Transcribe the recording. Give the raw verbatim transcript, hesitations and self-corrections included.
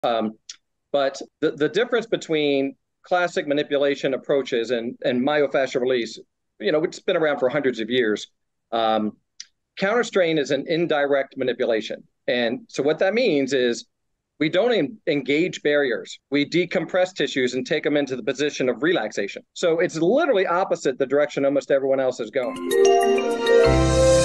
Um, but the, the difference between classic manipulation approaches and, and myofascial release, you know, it's been around for hundreds of years. Um, counterstrain is an indirect manipulation. And so what that means is we don't en- engage barriers. We decompress tissues and take them into the position of relaxation. So it's literally opposite the direction almost everyone else is going.